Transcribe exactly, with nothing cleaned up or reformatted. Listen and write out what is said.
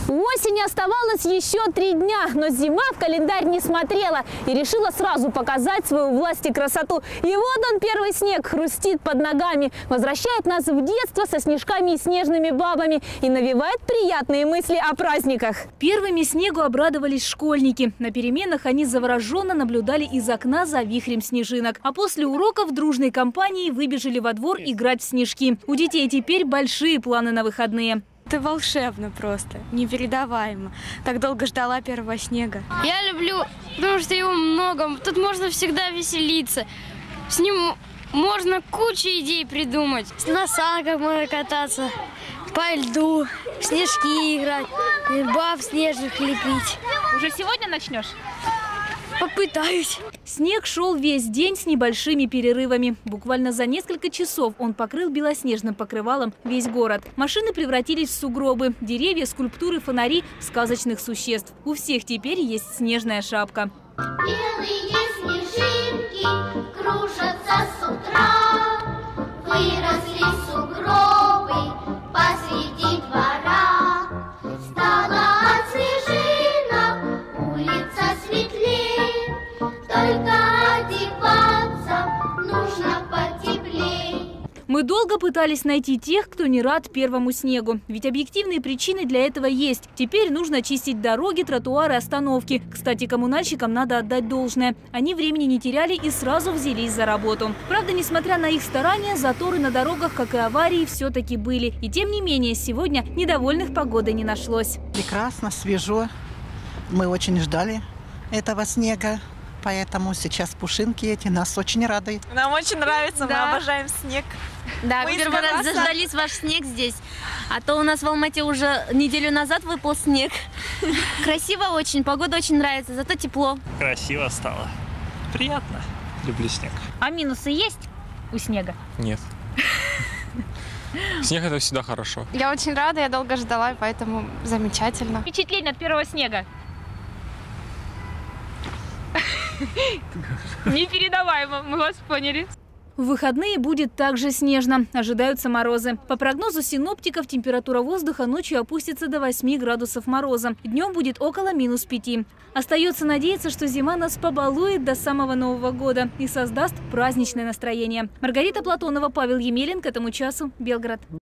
У осени оставалось еще три дня, но зима в календарь не смотрела и решила сразу показать свою власть и красоту. И вот он, первый снег, хрустит под ногами, возвращает нас в детство со снежками и снежными бабами и навевает приятные мысли о праздниках. Первыми снегу обрадовались школьники. На переменах они завороженно наблюдали из окна за вихрем снежинок. А после уроков дружной компанией выбежали во двор играть в снежки. У детей теперь большие планы на выходные. Это волшебно просто, непередаваемо. Так долго ждала первого снега. Я люблю, потому что его много. Тут можно всегда веселиться. С ним можно кучу идей придумать. На санках можно кататься, по льду, в снежки играть, баб снежных лепить. Уже сегодня начнешь? Попытаюсь. Снег шел весь день с небольшими перерывами. Буквально за несколько часов он покрыл белоснежным покрывалом весь город. Машины превратились в сугробы, деревья, скульптуры, фонари – сказочных существ. У всех теперь есть снежная шапка. Белые снежинки кружатся с утра, выросли сугробы посреди двора. Стала от снежинок улица светлей, только одеваться нужно потеплей. Мы долго пытались найти тех, кто не рад первому снегу. Ведь объективные причины для этого есть. Теперь нужно чистить дороги, тротуары, остановки. Кстати, коммунальщикам надо отдать должное. Они времени не теряли и сразу взялись за работу. Правда, несмотря на их старания, заторы на дорогах, как и аварии, все-таки были. И тем не менее, сегодня недовольных погодой не нашлось. Прекрасно, свежо. Мы очень ждали этого снега. Поэтому сейчас пушинки эти нас очень радуют. Нам очень нравится, да. Мы обожаем снег. Да, мы первый раз заждались ваш снег здесь. А то у нас в Алмате уже неделю назад выпал снег. Красиво очень, погода очень нравится, зато тепло. Красиво стало. Приятно. Люблю снег. А минусы есть у снега? Нет. Снег – это всегда хорошо. Я очень рада, я долго ждала, поэтому замечательно. Впечатление от первого снега? Непередаваемо, мы вас поняли. В выходные будет также снежно. Ожидаются морозы. По прогнозу синоптиков, температура воздуха ночью опустится до восьми градусов мороза. Днем будет около минус пяти. Остается надеяться, что зима нас побалует до самого Нового года и создаст праздничное настроение. Маргарита Платонова, Павел Емелин. К этому часу Белгород.